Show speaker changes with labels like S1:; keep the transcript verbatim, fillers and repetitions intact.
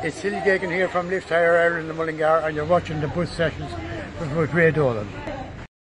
S1: It's Silly Gagan here from Lift Higher Ireland in Mullingar, and you're watching the bus sessions with Ray Dolan.